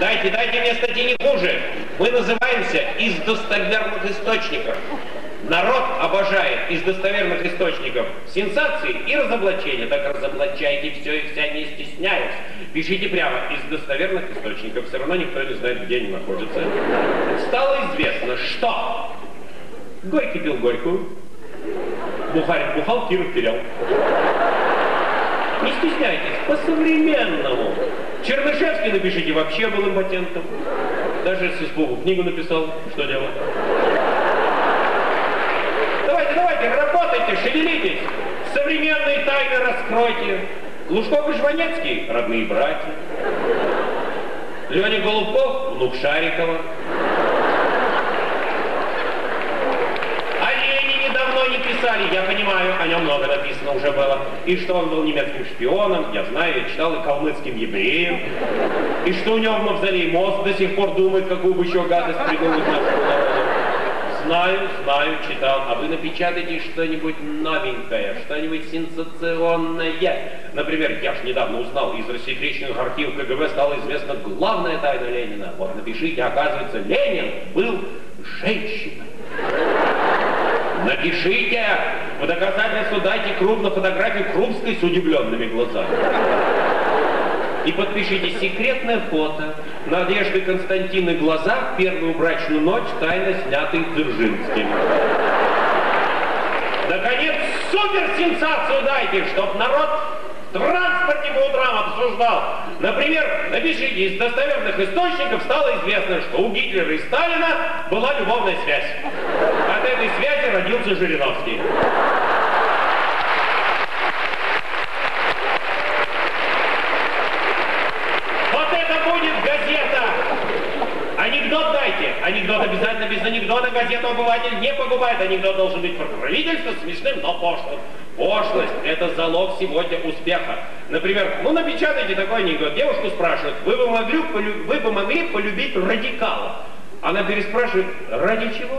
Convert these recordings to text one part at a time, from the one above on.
Дайте мне статьи не хуже. Мы называемся из достоверных источников. Народ обожает из достоверных источников сенсации и разоблачения. Так разоблачайте все и вся, не стесняясь. Пишите прямо из достоверных источников. Все равно никто не знает, где они находятся. Стало известно, что Горький пил горькую, Бухарик бухал, Киров терял. Не стесняйтесь, по-современному. Чернышевский, напишите, вообще был импотентом. Даже с испугу книгу написал, что делать. Давайте, работайте, шевелитесь. Современные тайны раскройте. Лужков и Жванецкий — родные братья. Леня Голубков — внук Шарикова. О Ленине давно не писали, я понимаю, о нем много написано уже было. И что он был немецким шпионом, я знаю, я читал, и калмыцким евреем. И что у него в мавзолее мозг до сих пор думает, какую бы еще гадость придумать нашему народу. Знаю, читал. А вы напечатайте что-нибудь новенькое, что-нибудь сенсационное. Например, я ж недавно узнал, из рассекреченных архивов КГБ стала известна главная тайна Ленина. Вот напишите, оказывается, Ленин был женщиной. Напишите, в доказательство дайте крупно фотографию Крупской с удивленными глазами. И подпишите секретное фото Надежды Константины глаза в первую брачную ночь, тайно снятый Дзержинским. Наконец, суперсенсацию дайте, чтоб народ в транспорте по утрам обсуждал. Например, напишите, из достоверных источников стало известно, что у Гитлера и Сталина была любовная связь. От этой связи родился Жириновский. Анекдот дайте. Анекдот обязательно, без анекдота газету обыватель не покупает. Анекдот должен быть про правительство смешным, но пошлым. Пошлость – это залог сегодня успеха. Например, напечатайте такой анекдот. Девушку спрашивают, вы бы могли полюбить радикала? Она переспрашивает, ради чего?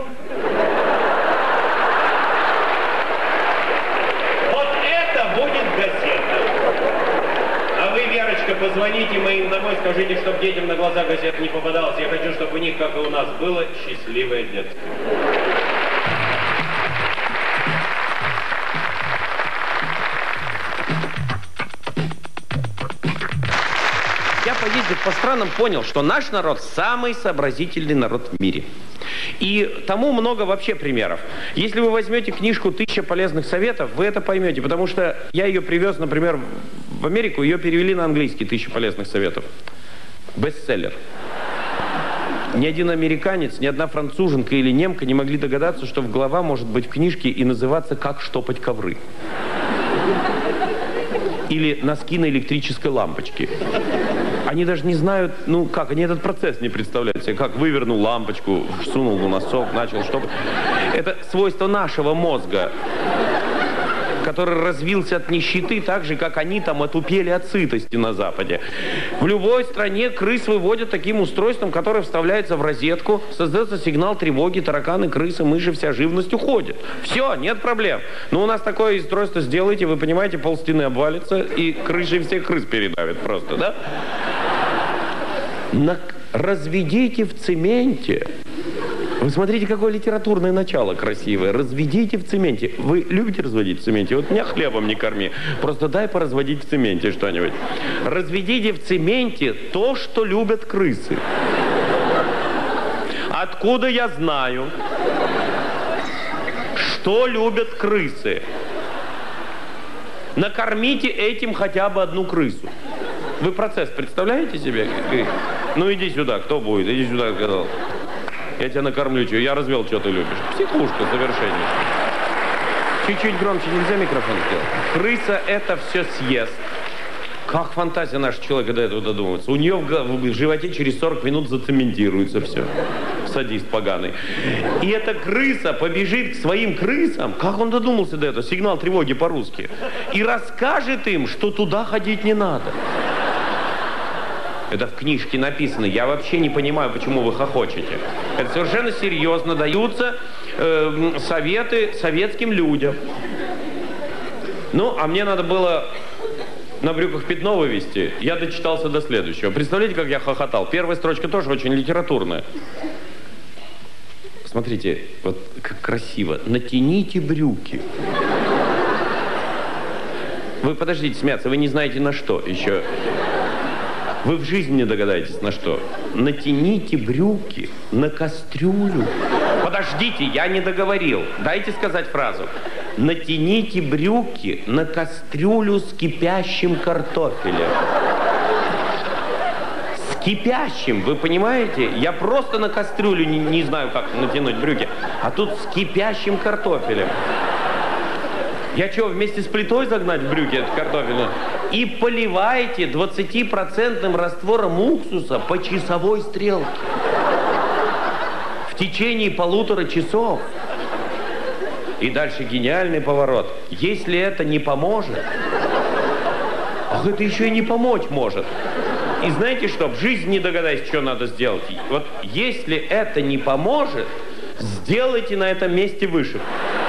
Вот это будет газета. А вы, Верочка, позвоните моим домой, скажите, чтобы детям на глаза газет не попадалось. Я хочу, чтобы у них, как и у нас, было счастливое детство. Я, поездив по странам, понял, что наш народ самый сообразительный народ в мире. И тому много вообще примеров. Если вы возьмете книжку «1000 полезных советов», вы это поймете, потому что я ее привез, например, в Америку, ее перевели на английский «1000 полезных советов». Бестселлер. Ни один американец, ни одна француженка или немка не могли догадаться, что глава может быть в книжке и называться «Как штопать ковры». Или «Носки на электрической лампочке». Они даже не знают, как, они этот процесс не представляют себе, как вывернул лампочку, всунул в носок, начал штопать. Это свойство нашего мозга, который развился от нищеты, так же, как они там отупели от сытости на Западе. В любой стране крыс выводят таким устройством, которое вставляется в розетку, создается сигнал тревоги, тараканы, крысы, мыши, вся живность уходит. Все, нет проблем. Но у нас такое устройство сделайте, вы понимаете, полстены обвалится, и крышей всех крыс передавит просто, да? Разведите в цементе. Вы смотрите, какое литературное начало красивое. Разведите в цементе. Вы любите разводить в цементе? Вот меня хлебом не корми. Просто дай поразводить в цементе что-нибудь. Разведите в цементе то, что любят крысы. Откуда я знаю, что любят крысы? Накормите этим хотя бы одну крысу. Вы процесс представляете себе? Ну иди сюда, кто будет? Иди сюда, сказал. Я тебя накормлю, я развел, что ты любишь. Психушка совершенно. Чуть-чуть громче нельзя микрофон сделать? Крыса это все съест. Как фантазия нашего человека до этого додумывается. У нее в животе через 40 минут зацементируется все. Садист поганый. И эта крыса побежит к своим крысам. Как он додумался до этого? Сигнал тревоги по-русски. И расскажет им, что туда ходить не надо. Это в книжке написано. Я вообще не понимаю, почему вы хохочете. Это совершенно серьезно. Даются советы советским людям. А мне надо было на брюках пятно вывести, я дочитался до следующего. Представляете, как я хохотал? Первая строчка тоже очень литературная. Смотрите, вот как красиво. Натяните брюки. Вы подождите смеяться, вы не знаете на что еще. Вы в жизни не догадаетесь на что. Натяните брюки на кастрюлю. Подождите, я не договорил. Дайте сказать фразу. Натяните брюки на кастрюлю с кипящим картофелем. С кипящим, вы понимаете? Я просто на кастрюлю не знаю, как натянуть брюки. А тут с кипящим картофелем. Я что, вместе с плитой загнать в брюки эту картофельную? И поливаете 20% раствором уксуса по часовой стрелке. В течение 1,5 часов. И дальше гениальный поворот. Если это не поможет, ах, это еще и не помочь может. И знаете что, в жизни не догадаюсь, что надо сделать. Вот если это не поможет, сделайте на этом месте вышивку.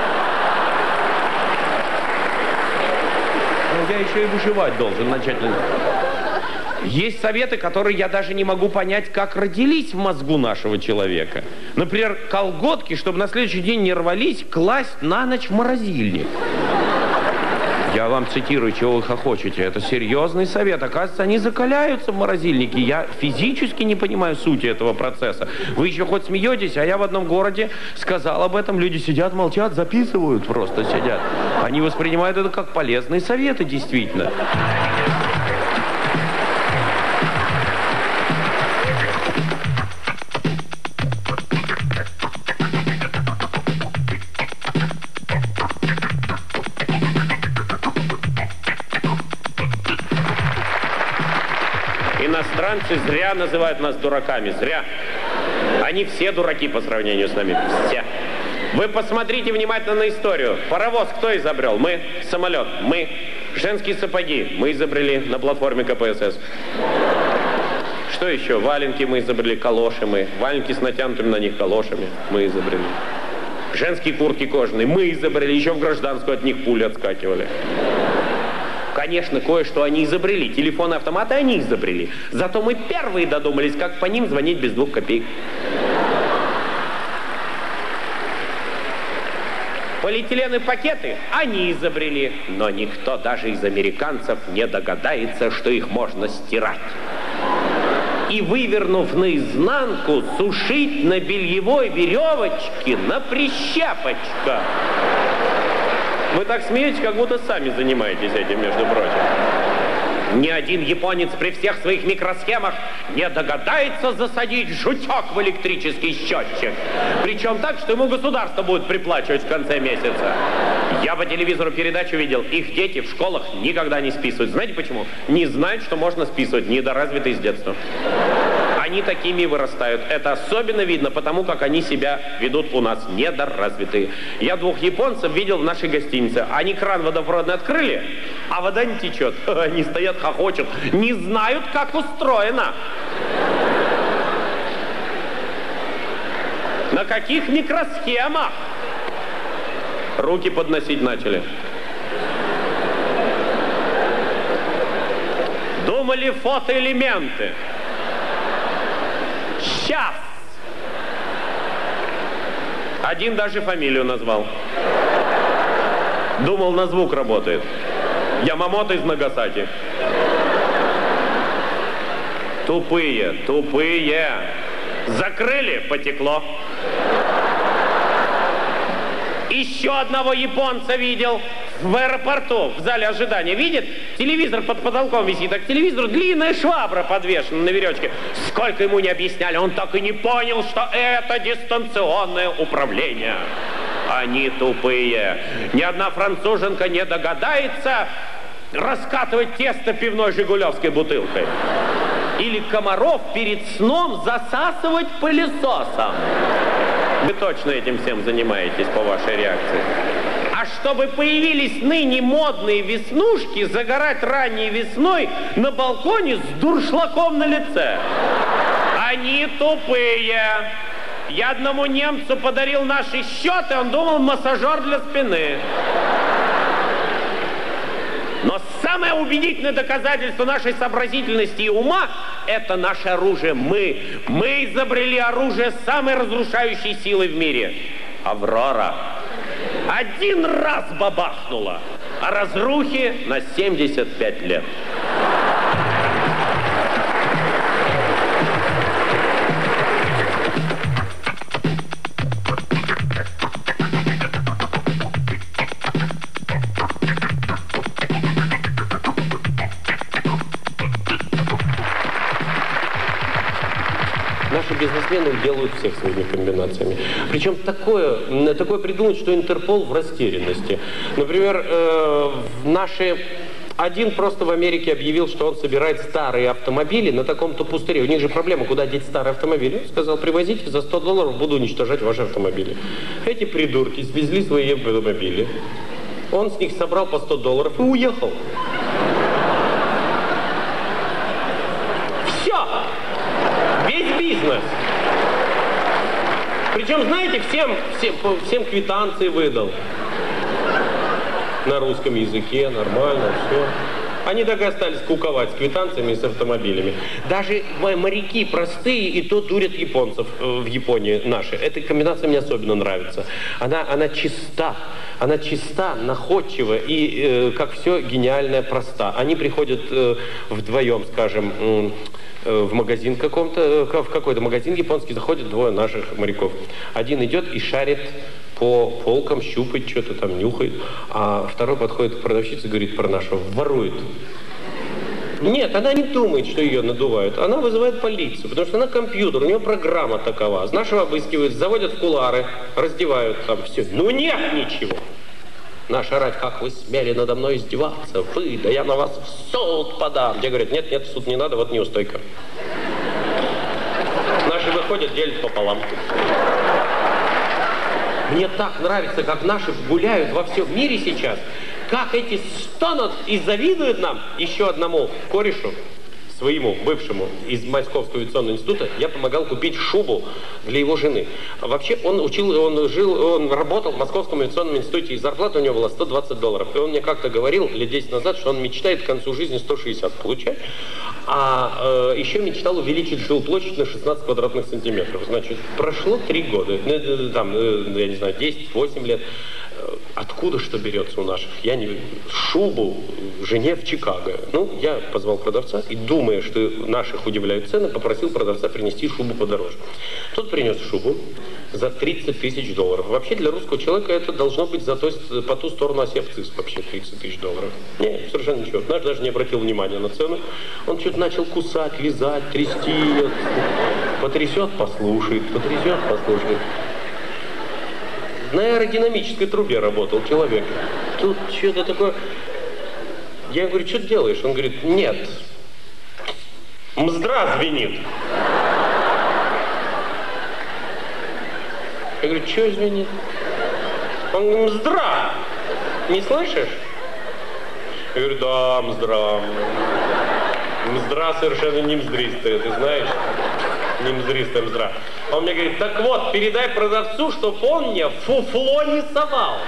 Я еще и вышивать должен начать. Есть советы, которые я даже не могу понять, как родились в мозгу нашего человека. Например, колготки, чтобы на следующий день не рвались, класть на ночь в морозильник. Я вам цитирую, чего вы хохочете. Это серьезный совет. Оказывается, они закаляются в морозильнике. Я физически не понимаю сути этого процесса. Вы еще хоть смеетесь, а я в одном городе сказал об этом. Люди сидят, молчат, записывают просто, сидят. Они воспринимают это как полезные советы, действительно. Иностранцы зря называют нас дураками. Зря. Они все дураки по сравнению с нами. Все. Вы посмотрите внимательно на историю. Паровоз кто изобрел? Мы. Самолет. Мы. Женские сапоги. Мы изобрели на платформе КПСС. Что еще? Валенки мы изобрели, калоши мы. Валенки с натянутыми на них калошами. Мы изобрели. Женские куртки кожаные. Мы изобрели. Еще в гражданскую от них пули отскакивали. Конечно, кое-что они изобрели. Телефоны-автоматы они изобрели. Зато мы первые додумались, как по ним звонить без 2 копеек. Полиэтиленовые пакеты они изобрели. Но никто даже из американцев не догадается, что их можно стирать. И, вывернув наизнанку, сушить на бельевой веревочке на прищепочках. Вы так смеетесь, как будто сами занимаетесь этим, между прочим. Ни один японец при всех своих микросхемах не догадается засадить жучок в электрический счетчик. Причем так, что ему государство будет приплачивать в конце месяца. Я по телевизору передачу видел, их дети в школах никогда не списывают. Знаете почему? Не знают, что можно списывать, недоразвитые с детства. Они такими вырастают. Это особенно видно потому, как они себя ведут у нас, недоразвитые. Я 2 японцев видел в нашей гостинице. Они кран водопроводный открыли, а вода не течет. Они стоят, хохочут, не знают, как устроено. На каких микросхемах? Руки подносить начали. Думали фотоэлементы. Сейчас. Один даже фамилию назвал. Думал, на звук работает. Ямамото из Нагасаки. Тупые, тупые. Закрыли, потекло. Еще одного японца видел в аэропорту, в зале ожидания. Видит? Телевизор под потолком висит, а к телевизору длинная швабра подвешена на веревочке. Сколько ему не объясняли, он так и не понял, что это дистанционное управление. Они тупые. Ни одна француженка не догадается раскатывать тесто пивной жигулевской бутылкой. Или комаров перед сном засасывать пылесосом. Вы точно этим всем занимаетесь по вашей реакции. А чтобы появились ныне модные веснушки, загорать ранней весной на балконе с дуршлагом на лице. Они тупые. Я одному немцу подарил наши счеты, он думал, массажер для спины. Но самое убедительное доказательство нашей сообразительности и ума – это наше оружие. Мы изобрели оружие с самой разрушающей силой в мире. Аврора. Один раз бабахнула, а разрухи на 75 лет. Наши бизнесмены делают всех своими комбинациями. Причем такое придумать, что Интерпол в растерянности. Например, один просто в Америке объявил, что он собирает старые автомобили на таком-то пустыре. У них же проблема, куда деть старые автомобили. Он сказал, привозите за $100, буду уничтожать ваши автомобили. Эти придурки свезли свои автомобили. Он с них собрал по $100 и уехал. Все! Весь бизнес. Причем, знаете, всем квитанции выдал. На русском языке, нормально, все. Они так и остались куковать с квитанциями и с автомобилями. Даже моряки простые и то дурят японцев в Японии наши. Эта комбинация мне особенно нравится. Она чиста. Она чиста, находчива и, как все, гениальная, проста. Они приходят вдвоем, скажем, в магазин в какой-то магазин японский, заходят двое наших моряков. Один идет и шарит по полкам, щупает, что-то там нюхает, а второй подходит к продавщице и говорит про нашего, ворует. Нет, она не думает, что ее надувают. Она вызывает полицию, потому что она компьютер, у нее программа такова. С нашего обыскивают, заводят в кулуары, раздевают там все. Ну нет ничего. Наш орать, как вы смели надо мной издеваться, вы, да я на вас в суд подам. Те говорят, нет, в суд не надо, вот неустойка. Наши выходят, делят пополам. Мне так нравится, как наши гуляют во всем мире сейчас, как эти стонут и завидуют нам. Еще одному корешу, своему бывшему из Московского авиационного института, я помогал купить шубу для его жены. Вообще он работал в Московском авиационном институте, и зарплата у него была $120. И он мне как-то говорил лет 10 назад, что он мечтает к концу жизни 160 получать. А еще мечтал увеличить жилплощадь на 16 квадратных сантиметров. Значит, прошло 3 года, там, я не знаю, 10-8 лет. Откуда что берется у наших? Я не... Шубу жене в Чикаго. Ну, я позвал продавца и, думая, что наших удивляют цены, попросил продавца принести шубу подороже. Тот принес шубу за $30 тысяч. Вообще для русского человека это должно быть по ту сторону оси абцисс, вообще $30 тысяч. Нет, совершенно ничего. Наш даже не обратил внимания на цену. Он что-то начал кусать, лизать, трясти. Потрясет, послушает, потрясет, послушает. На аэродинамической трубе работал человек. Тут что-то такое... Я говорю, что ты делаешь? Он говорит, нет. Мздра звенит. Я говорю, что звенит? Он говорит, мздра. Не слышишь? Я говорю, да, мздра. Мздра совершенно не мздристая, ты знаешь? Не мздристая мздра. Он мне говорит, так вот, передай продавцу, чтоб он мне фуфло не совал.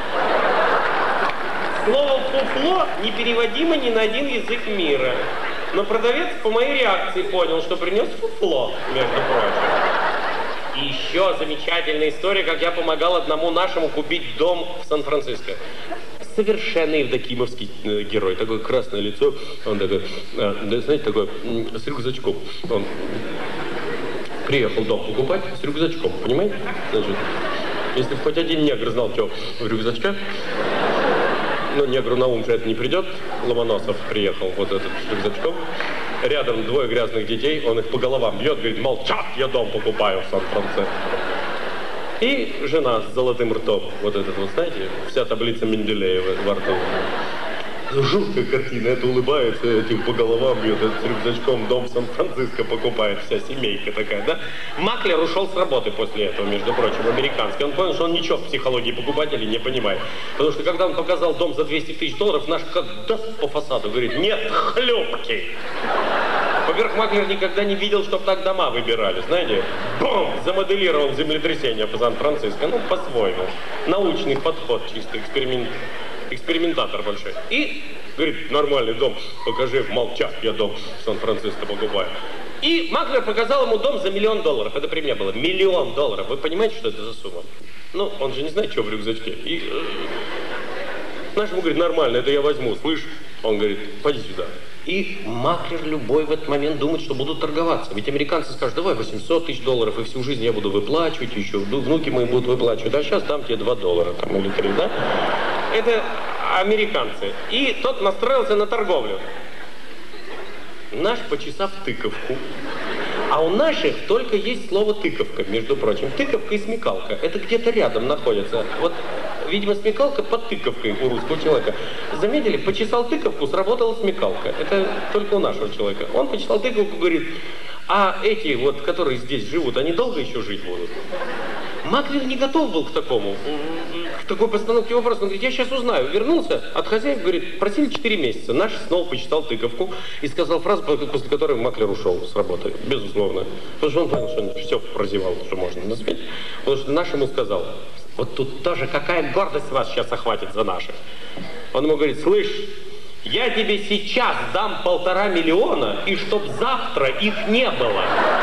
Слово фуфло непереводимо ни на один язык мира. Но продавец по моей реакции понял, что принес фуфло, между прочим. И еще замечательная история, как я помогал одному нашему купить дом в Сан-Франциско. Совершенно евдокимовский герой, такое красное лицо, он такой, знаете, такой, с рюкзачком. Он приехал дом покупать с рюкзачком, понимаете? Значит, если хоть один негр знал, что в рюкзачке, но негру на ум же это не придет. Ломоносов приехал вот этот с рюкзачком. Рядом 2 грязных детей, он их по головам бьет, говорит, молчат, я дом покупаю в Сан-Франциско. И жена с золотым ртом, вот этот вот, знаете, вся таблица Менделеева во рту. Жуткая картина, это улыбается, этих по головам бьет, этот с рюкзачком дом в Сан-Франциско покупает, вся семейка такая, да? Маклер ушел с работы после этого, между прочим, американский. Он понял, что он ничего в психологии покупателей не понимает. Потому что когда он показал дом за $200 тысяч, наш как даст по фасаду, говорит, нет, хлюпки. Во-первых, Маклер никогда не видел, чтобы так дома выбирали, знаете? Бум! Замоделировал землетрясение по Сан-Франциско, ну, по-своему. Научный подход, чисто эксперимент. экспериментатор большой. И говорит, нормальный дом, покажи, молчак, я дом в Сан-Франциско покупаю. И маклер показал ему дом за $1 000 000. Это при мне было. $1 000 000. Вы понимаете, что это за сумма? Ну, он же не знает, что в рюкзачке. И наш ему говорит, нормально, это я возьму, слышь? Он говорит, пойди сюда. И маклер любой в этот момент думает, что будут торговаться. Ведь американцы скажут, давай $800 000, и всю жизнь я буду выплачивать, еще внуки мои будут выплачивать. А сейчас дам тебе $2 там, или 3, да? Это американцы. И тот настроился на торговлю. Наш почесав тыковку. А у наших только есть слово тыковка, между прочим. Тыковка и смекалка. Это где-то рядом находятся. Вот, видимо, смекалка под тыковкой у русского человека. Заметили, почесал тыковку, сработала смекалка. Это только у нашего человека. Он почесал тыковку, говорит, а эти вот, которые здесь живут, они долго еще жить будут? Маклер не готов был к такому, к такой постановке вопроса. Он говорит, я сейчас узнаю. Вернулся от хозяев, говорит, просили 4 месяца. Наш снова почитал тыковку и сказал фразу, после которой Маклер ушел с работы, безусловно. Потому что он понял, что он все прозевал, что можно на свете. Потому что наш ему сказал, вот тут тоже какая гордость вас сейчас охватит за наших. Он ему говорит, слышь, я тебе сейчас дам 1,5 миллиона, и чтоб завтра их не было.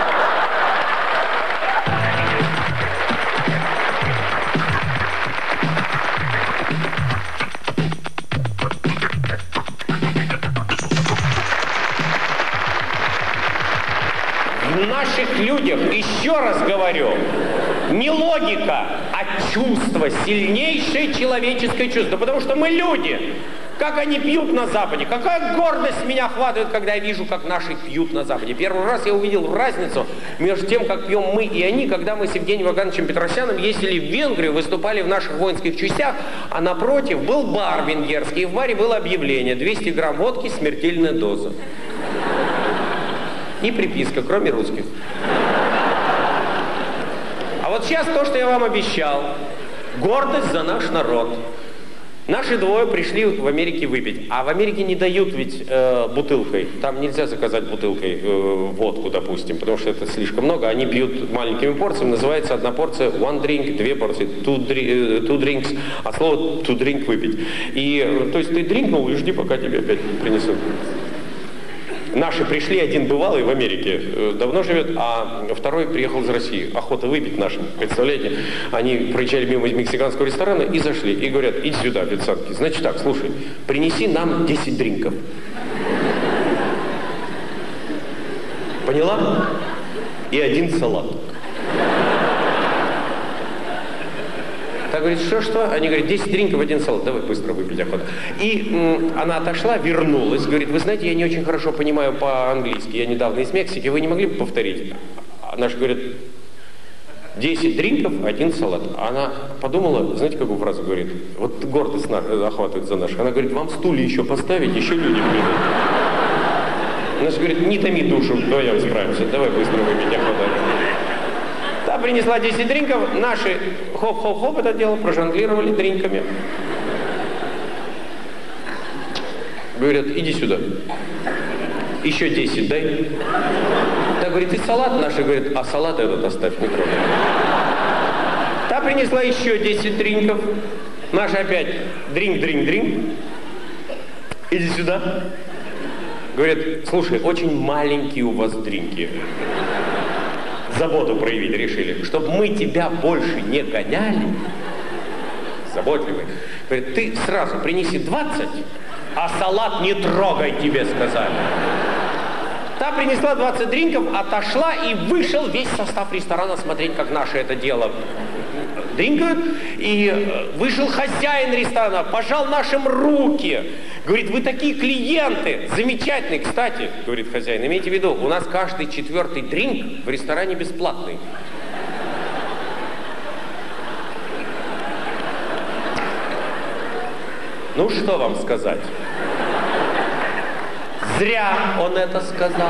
В наших людях, еще раз говорю, не логика, а чувство, сильнейшее человеческое чувство, потому что мы люди. Как они пьют на Западе, какая гордость меня охватывает, когда я вижу, как наши пьют на Западе. Первый раз я увидел разницу между тем, как пьем мы и они, когда мы с Евгением Вагановичем Петросяном ездили в Венгрию, выступали в наших воинских частях, а напротив был бар венгерский, и в баре было объявление: 200 грамм водки, смертельная доза. И приписка, кроме русских. А вот сейчас то, что я вам обещал, гордость за наш народ. Наши двое пришли в Америке выпить, а в Америке не дают ведь бутылкой. Там нельзя заказать бутылкой водку, допустим, потому что это слишком много. Они пьют маленькими порциями, называется одна порция one drink, 2 порции, two drinks, а слово to drink выпить. И, то есть ты дринкнул и жди, пока тебе опять принесут. Наши пришли, один бывалый в Америке, давно живет, а второй приехал из России. Охота выпить нашим, представляете? Они проезжали мимо мексиканского ресторана и зашли. И говорят, иди сюда, официантки. Значит так, слушай, принеси нам 10 дринков. Поняла? И 1 салат. Та говорит, что? Они говорят, 10 дринков, 1 салат. Давай быстро выпить охота. И она отошла, вернулась, говорит, вы знаете, я не очень хорошо понимаю по-английски. Я недавно из Мексики, вы не могли бы повторить? Она же говорит, 10 дринков, 1 салат. Она подумала, знаете, какую фразу говорит? Вот гордость охватывает за наших. Она говорит, вам стулья еще поставить, еще люди придут. Она же говорит, не томи душу, вдвоем справимся, давай быстро выпить охота. Та принесла 10 дринков, наши хоп-хоп-хоп это дело, прожонглировали дринками. Говорят, иди сюда. Еще 10 дай. Та говорит, и салат, наши говорят, а салат этот оставь, не трогай. Та принесла еще 10 дринков. Наши опять дринк. Иди сюда. Говорят, слушай, очень маленькие у вас дринки. Заботу проявить решили, чтобы мы тебя больше не гоняли. Заботливый. Говорит, ты сразу принеси 20, а салат не трогай, тебе сказали. Та принесла 20 дринков, отошла, и вышел весь состав ресторана смотреть, как наши это дело дринкают. И вышел хозяин ресторана, пожал нашим руки. Говорит, вы такие клиенты, замечательные. Кстати, говорит хозяин, имейте в виду, у нас каждый 4-й дринк в ресторане бесплатный. Ну, что вам сказать? Зря он это сказал.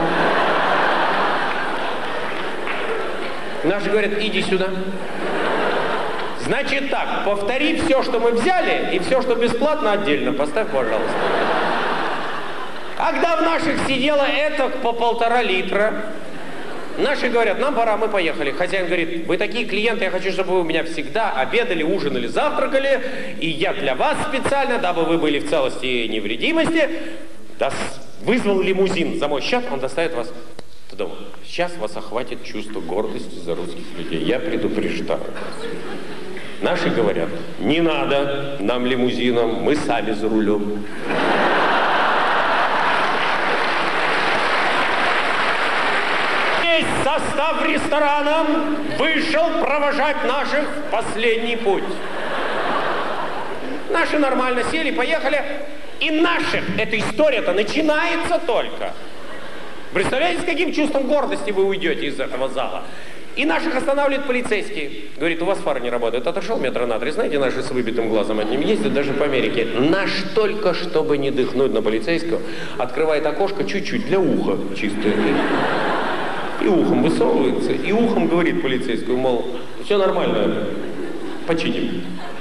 Наши говорят, иди сюда. Значит так, повтори все, что мы взяли, и все, что бесплатно, отдельно. Поставь, пожалуйста. Когда в наших сидело это по 1,5 литра, Наши говорят, нам пора, мы поехали. Хозяин говорит, вы такие клиенты, я хочу, чтобы вы у меня всегда обедали, ужинали, завтракали. И я для вас специально, дабы вы были в целости и невредимости, вызвал лимузин за мой счет, он доставит вас до дома. Сейчас вас охватит чувство гордости за русских людей. Я предупреждаю вас. Наши говорят, не надо нам лимузином, мы сами за рулем. Весь состав ресторана вышел провожать наших в последний путь. Наши нормально сели, поехали. И наших, эта история-то начинается только. Представляете, с каким чувством гордости вы уйдете из этого зала? И наших останавливает полицейский. Говорит, у вас фары не работают. Отошел метра на 3. Знаете, наши с выбитым глазом от ним ездят даже по Америке. Наш только, чтобы не дыхнуть на полицейского, открывает окошко чуть-чуть для уха чисто. И ухом высовывается, и ухом говорит полицейскому, мол, все нормально, починим.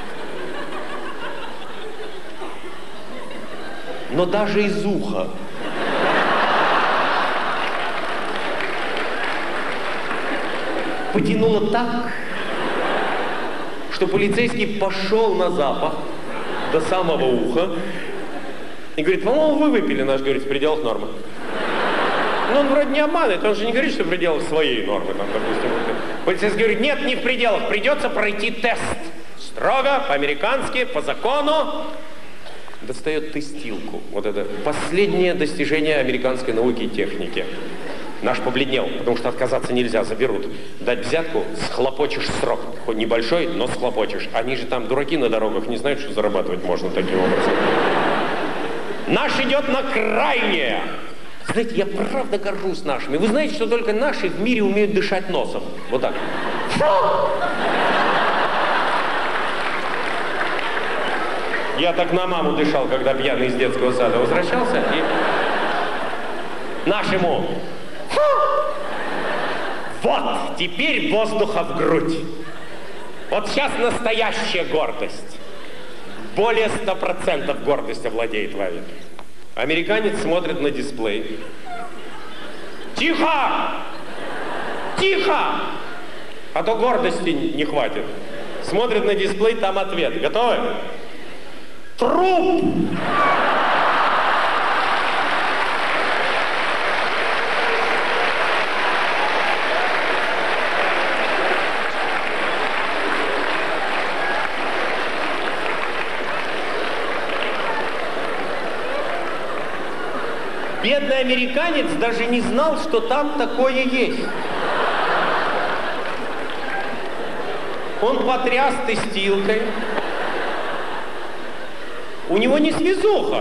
Но даже из уха потянуло так, что полицейский пошел на запах до самого уха и говорит, по-моему, вы выпили, наш, говорит, в пределах нормы. Но он вроде не обманывает, он же не говорит, что в пределах своей нормы. Там, допустим, полицейский говорит, нет, не в пределах, придется пройти тест. Строго, по-американски, по закону. Достает тестилку. Вот это последнее достижение американской науки и техники. Наш побледнел, потому что отказаться нельзя, заберут. Дать взятку, схлопочешь срок. Хоть небольшой, но схлопочешь. Они же там дураки на дорогах, не знают, что зарабатывать можно таким образом. Наш идет на крайнее. Знаете, я правда горжусь нашими. Вы знаете, что только наши в мире умеют дышать носом. Вот так. Я так на маму дышал, когда пьяный из детского сада возвращался. И нашему. Вот, теперь воздуха в грудь. Вот сейчас настоящая гордость. Более 100% гордость овладеет вами. Американец смотрит на дисплей. Тихо! Тихо! А то гордости не хватит. Смотрит на дисплей, там ответ. Готовы? Труп! Бедный американец даже не знал, что там такое есть. Он потряс тестилкой. У него не связуха.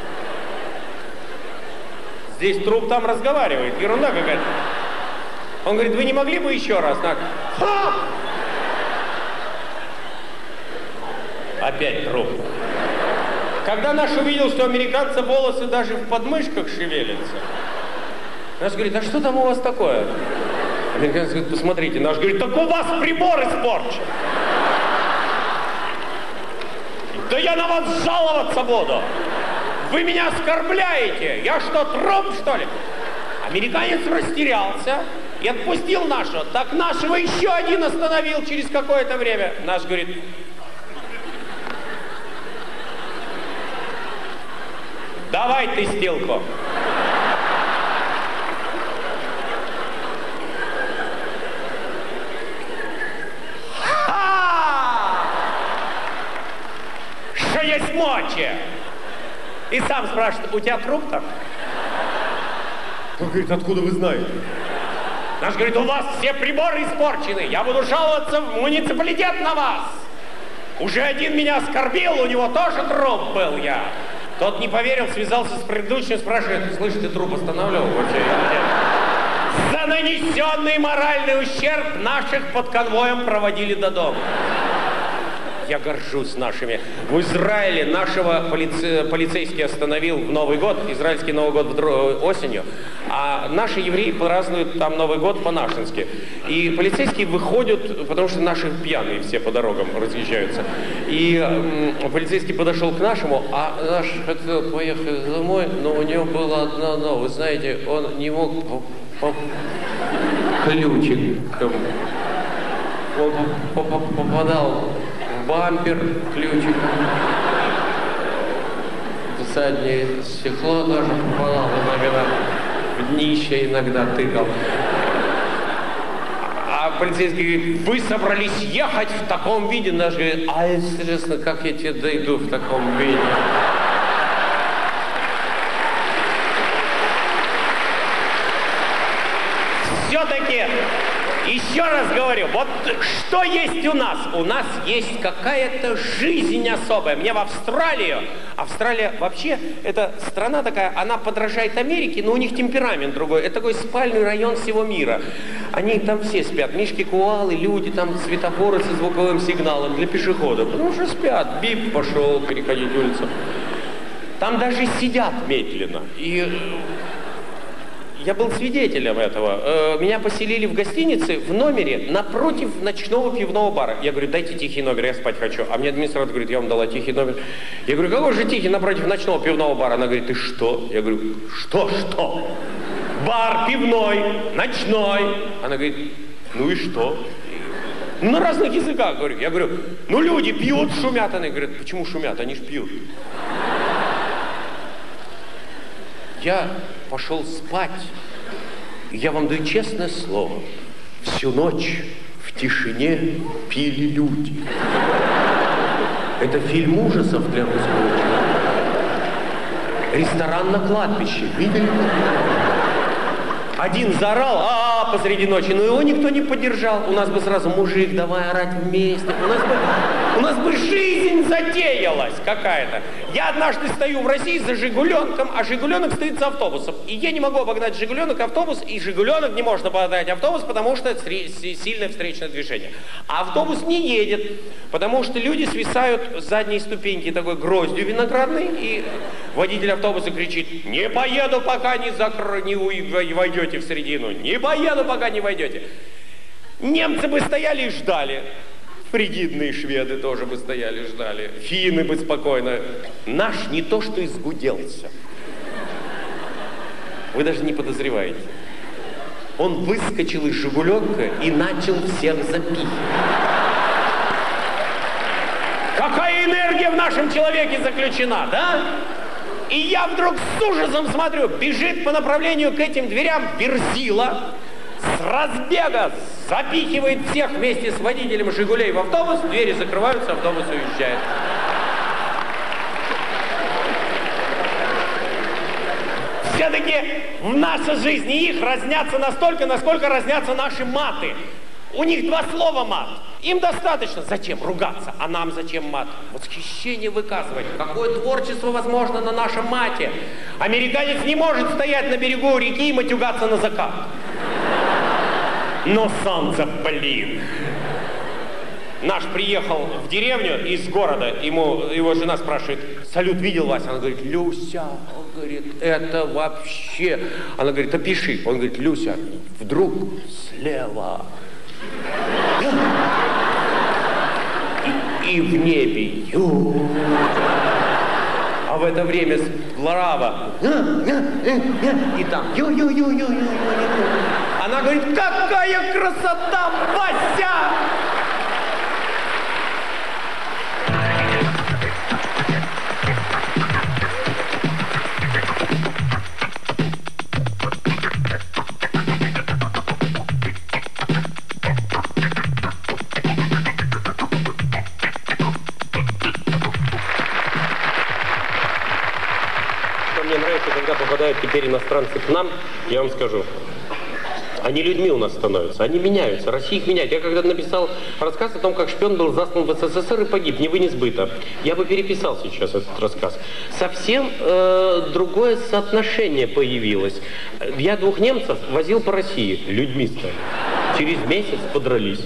Здесь труп, там разговаривает. Ерунда какая-то. Он говорит, вы не могли бы еще раз? Так. Ха! Опять труп. Когда наш увидел, что у американца волосы даже в подмышках шевелятся, наш говорит, а что там у вас такое? Американец говорит, посмотрите. Наш говорит, так у вас прибор испорчен. Да я на вас жаловаться буду. Вы меня оскорбляете. Я что, труп, что ли? Американец растерялся и отпустил нашего. Так нашего еще один остановил через какое-то время. Наш говорит, давай тестилку. Что есть мочи? И сам спрашивает, у тебя труп там? Он говорит, откуда вы знаете? Наш говорит, у вас все приборы испорчены. Я буду жаловаться в муниципалитет на вас. Уже один меня оскорбил, у него тоже труп был я. Тот не поверил, связался с предыдущим, спрашивает, слышь, ты труп останавливал вообще? За нанесенный моральный ущерб наших под конвоем проводили до дома. Я горжусь нашими. В Израиле нашего полицейский остановил в Новый год, израильский Новый год осенью, а наши евреи празднуют там Новый год по-нашенски. И полицейские выходят, потому что наши пьяные все по дорогам разъезжаются. И полицейский подошел к нашему, а наш хотел поехать домой, но у него было одно но. Вы знаете, он не мог... ключиком. Он попадал в бампер ключиком. В заднее стекло тоже попадал иногда. В днище иногда тыкал. А полицейский говорит, вы собрались ехать в таком виде? Наш говорит, а интересно, как я тебе дойду в таком виде? Все-таки, еще раз говорю, вот что есть у нас? У нас есть какая-то жизнь особая. Мне в Австралию, Австралия вообще, это страна такая, она подражает Америке, но у них темперамент другой. Это такой спальный район всего мира. Они там все спят, мишки-куалы, люди, там светофоры со звуковым сигналом для пешеходов. Потому что спят, бип, пошел переходить улицу. Там даже сидят медленно. И я был свидетелем этого. Меня поселили в гостинице в номере напротив ночного пивного бара. Я говорю, дайте тихий номер, я спать хочу. А мне администратор говорит, я вам дала тихий номер. Я говорю, какой же тихий напротив ночного пивного бара? Она говорит, ты что? Я говорю, что? Бар пивной, ночной. Она говорит, ну и что? На разных языках, говорю. Я говорю, ну люди пьют, шумят. Она говорит, почему шумят? Они ж пьют. Я пошел спать. Я вам даю честное слово. Всю ночь в тишине пили люди. Это фильм ужасов для русского человека. Ресторан на кладбище. Видели? Один заорал, посреди ночи, но его никто не поддержал. У нас бы сразу мужик, давай орать вместе. У нас бы жизнь затеялась какая-то. Я однажды стою в России за «Жигуленком», а «Жигуленок» стоит за автобусом. И я не могу обогнать «Жигуленок» автобус, и «Жигуленок» не может обогнать автобус, потому что это сильное встречное движение. А автобус не едет, потому что люди свисают с задней ступеньки такой гроздью виноградной, и водитель автобуса кричит, не поеду, пока не войдете в середину, не поеду, пока не войдете. Немцы бы стояли и ждали. Фригидные шведы тоже бы стояли, ждали. Финны бы спокойно. Наш не то что изгуделся. Вы даже не подозреваете. Он выскочил из «Жигуленка» и начал всех запихивать. Какая энергия в нашем человеке заключена, да? И я вдруг с ужасом смотрю, бежит по направлению к этим дверям Верзила, с разбега запихивает всех вместе с водителем «Жигулей» в автобус, двери закрываются, автобус уезжает. Все-таки в нашей жизни их разнятся настолько, насколько разнятся наши маты. У них два слова мат. Им достаточно. Зачем ругаться? А нам зачем мат? Восхищение выказывать. Какое творчество возможно на нашем мате? Американец не может стоять на берегу реки и матюгаться на закат. Но солнце, блин. Наш приехал в деревню из города, его жена спрашивает, салют, видел вас? Она говорит, Люся, он говорит, это вообще. Она говорит, опиши. Он говорит, Люся, вдруг слева. И в небе а в это время справа и там Она говорит, какая красота, Вася! Мне нравится, когда попадают теперь иностранцы к нам, я вам скажу, они людьми у нас становятся, они меняются, Россия их меняет. Я когда написал рассказ о том, как шпион был заслан в СССР и погиб, не вынес быта, я бы переписал сейчас этот рассказ. Совсем другое соотношение появилось. Я двух немцев возил по России, людьми стали. Через месяц подрались.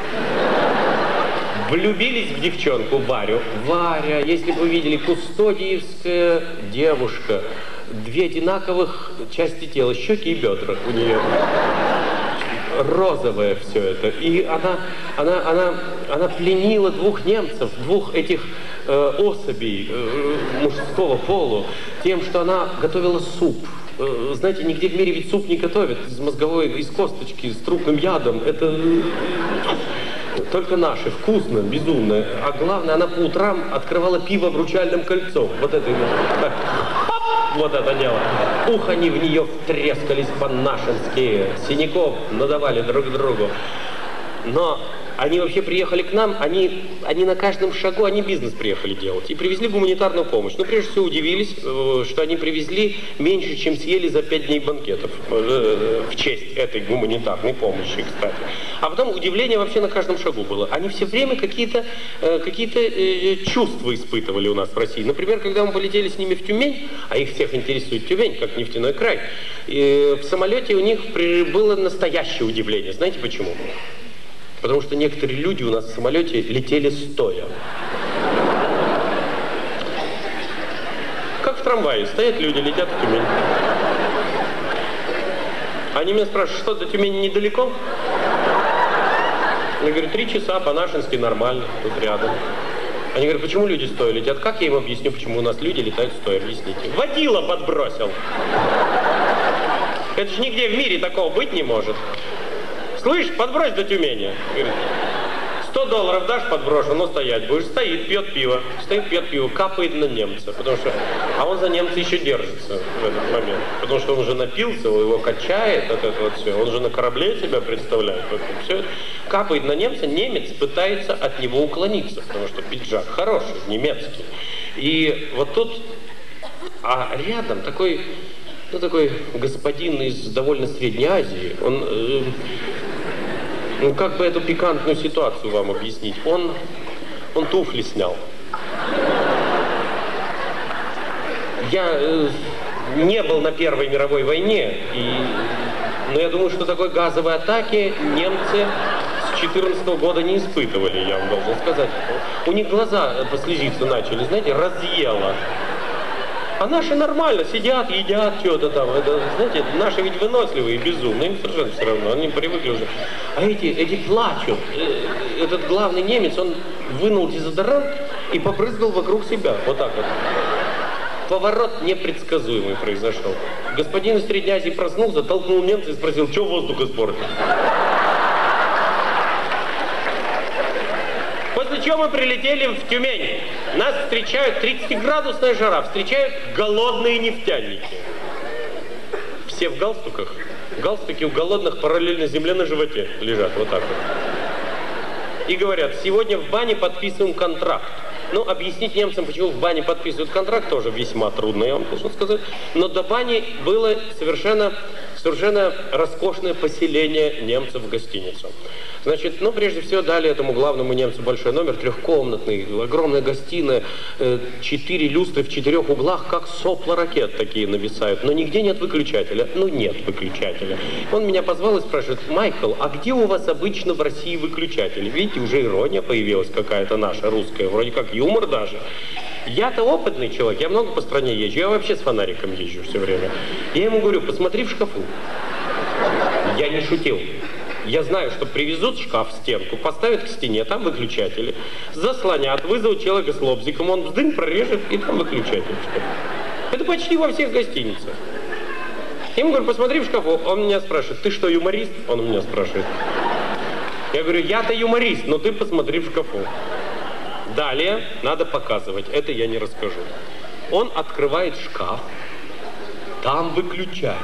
Влюбились в девчонку Варю. Варя, если бы вы видели, кустодиевская девушка. Две одинаковых части тела, щеки и бедра у нее. Розовое все это. И она пленила двух немцев, двух этих особей мужского пола, тем, что она готовила суп знаете, нигде в мире ведь суп не готовят из мозговой, из косточки, с трупным ядом. Это только наши, вкусно, безумно. А главное, она по утрам открывала пиво обручальным кольцом. Вот это так, вот это дело. Ух, они в нее втрескались по-нашенски, синяков надавали друг другу. Но они вообще приехали к нам, они на каждом шагу, они бизнес приехали делать. И привезли гуманитарную помощь. Ну, прежде всего, удивились, что они привезли меньше, чем съели за 5 дней банкетов. В честь этой гуманитарной помощи, кстати. А потом удивление вообще на каждом шагу было. Они все время какие-то чувства испытывали у нас в России. Например, когда мы полетели с ними в Тюмень, а их всех интересует Тюмень, как нефтяной край, и в самолете у них было настоящее удивление. Знаете почему? Потому что некоторые люди у нас в самолете летели стоя. Как в трамвае. Стоят люди, летят в Тюмень. Они меня спрашивают, что до Тюмени недалеко? Я говорю, 3 часа по-нашенски нормально, тут рядом. Они говорят, почему люди стоя летят? Как я им объясню, почему у нас люди летают стоя? Объясните. Водила подбросил. Это же нигде в мире такого быть не может. Слышь, подбрось до Тюмени. Говорит, $100 дашь, подброшу, но стоять будешь. Стоит, пьет пиво. Стоит, пьет пиво, капает на немца. Потому что... А он за немца еще держится в этот момент. Потому что он уже напился, его качает, вот это вот все. Он же на корабле себя представляет. Вот все. Капает на немца, немец пытается от него уклониться. Потому что пиджак хороший, немецкий. И вот тут... А рядом такой... Ну, такой господин из довольно Средней Азии. Он... Ну, как бы эту пикантную ситуацию вам объяснить? Он туфли снял. Я не был на Первой мировой войне, но я думаю, что такой газовой атаки немцы с 14 года не испытывали, я вам должен сказать. У них глаза послезиться начали, знаете, разъело. А наши нормально сидят, едят что-то там. Это, знаете, наши ведь выносливые, безумные, им совершенно все равно, они привыкли уже. А эти плачут. Этот главный немец, он вынул дезодорант и побрызгал вокруг себя. Вот так вот. Поворот непредсказуемый произошел. Господин из Средней Азии проснулся, толкнул немца и спросил, что воздух испортил. После чего мы прилетели в Тюмень. Нас встречают 30-градусная жара, встречают голодные нефтяники. Все в галстуках. Галстуки у голодных параллельно земле на животе лежат, вот так вот. И говорят, сегодня в бане подписываем контракт. Ну, объяснить немцам, почему в бане подписывают контракт, тоже весьма трудно, я вам должен сказать. Но до бани было совершенно роскошное поселение немцев в гостиницу. Значит, ну, прежде всего, дали этому главному немцу большой номер, трехкомнатный, огромная гостиная, 4 люстры в 4 углах, как сопла ракет такие нависают, но нигде нет выключателя. Ну, нет выключателя. Он меня позвал и спрашивает, Майкл, а где у вас обычно в России выключатели? Видите, уже ирония появилась какая-то наша, русская, вроде как юмор даже. Я-то опытный человек, я много по стране езжу, я вообще с фонариком езжу все время. Я ему говорю, посмотри в шкафу. Я не шутил. Я знаю, что привезут шкаф в стенку, поставят к стене, там выключатели, заслонят, вызовут человека с лобзиком, он вздым прорежет, и там выключатель. Это почти во всех гостиницах. Я ему говорю, посмотри в шкафу. Он меня спрашивает, ты что, юморист? Он меня спрашивает. Я говорю, я-то юморист, но ты посмотри в шкафу. Далее надо показывать, это я не расскажу. Он открывает шкаф, там выключатель.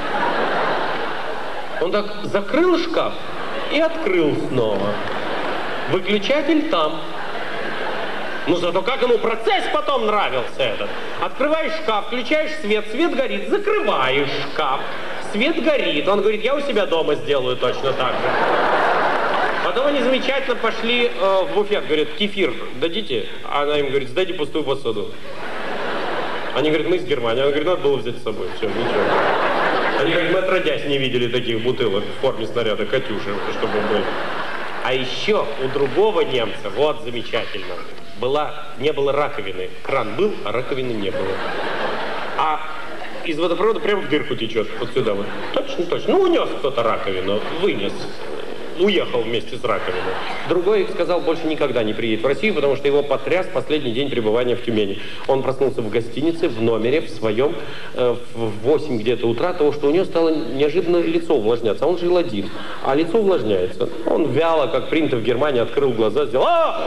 Он так закрыл шкаф и открыл снова. Выключатель там. Ну зато как ему процесс потом нравился этот. Открываешь шкаф, включаешь свет, свет горит, закрываешь шкаф, свет горит. Он говорит, я у себя дома сделаю точно так же. Потом они замечательно пошли в буфет, говорят, кефир дадите? Она им говорит, сдайте пустую посуду. Они говорят, мы из Германии. Она говорит, надо было взять с собой. Все, ничего. Они говорят, мы отродясь не видели таких бутылок в форме снаряда «Катюши», чтобы были. А еще у другого немца, вот замечательно, не было раковины. Кран был, а раковины не было. А из водопровода прямо в дырку течет, вот сюда вот. Точно. Ну, унес кто-то раковину, вынес. уехал вместе с раковиной. Другой сказал, больше никогда не приедет в Россию, потому что его потряс последний день пребывания в Тюмени. Он проснулся в гостинице, в номере, в своем, в 8 где-то утра, того, что у него стало неожиданно лицо увлажняться. А он жил один, а лицо увлажняется. Он вяло, как принято в Германии, открыл глаза, сделал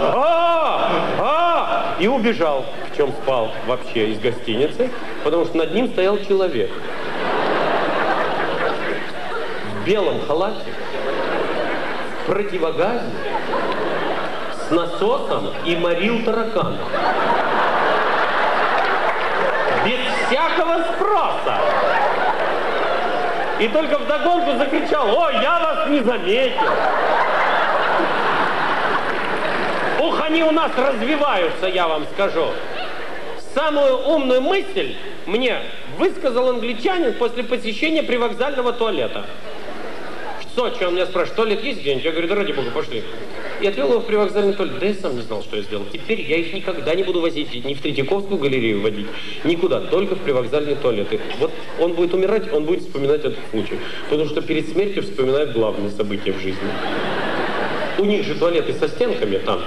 и убежал, в чем спал вообще из гостиницы, потому что над ним стоял человек. В белом халате, в противогазе, с насосом и морил таракана. Без всякого спроса. И только вдогонку закричал: «О, я вас не заметил!» Ух, они у нас развиваются, я вам скажу. Самую умную мысль мне высказал англичанин после посещения привокзального туалета. В Сочи он меня спрашивает: туалет есть где-нибудь? Я говорю: да ради бога, пошли. И отвел его в привокзальный туалет. Да я сам не знал, что я сделал. Теперь я их никогда не буду возить, ни в Третьяковскую галерею водить, никуда, только в привокзальные туалеты. Вот он будет умирать, он будет вспоминать этот случай. Потому что перед смертью вспоминает главные события в жизни. У них же туалеты со стенками там.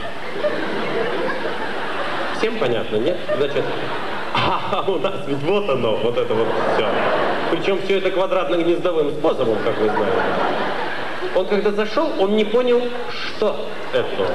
Всем понятно, нет? Значит, у нас ведь вот оно, вот это вот все. Причем все это квадратно-гнездовым способом, как вы знаете. Он когда зашел, он не понял, что это.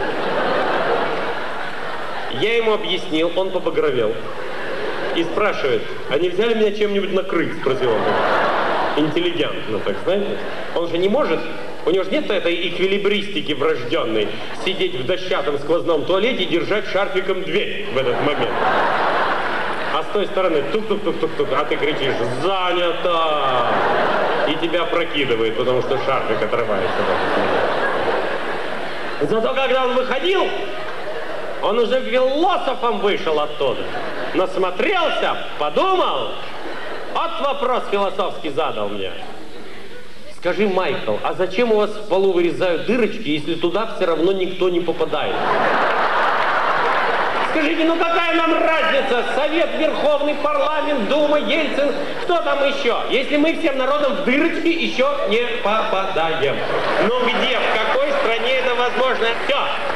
Я ему объяснил, он побагровел. И спрашивает: а нельзя ли меня чем-нибудь накрыть? Спросил он. Интеллигентно, так знаете. Он же не может, у него же нет этой эквилибристики врожденной, сидеть в дощатом сквозном туалете и держать шарфиком дверь в этот момент. А с той стороны тук-тук-тук-тук-тук, а ты кричишь: занято! И тебя прокидывает, потому что шарфик отрывается в этот момент. Зато когда он выходил, он уже философом вышел оттуда. Насмотрелся, подумал. Вот вопрос философский задал мне. Скажи, Майкл, а зачем у вас в полу вырезают дырочки, если туда все равно никто не попадает? Скажите, ну какая нам разница? Совет, Верховный парламент, Дума, Ельцин, кто там еще? Если мы всем народом в дырочки еще не попадаем. Ну где, в какой стране это возможно? Все.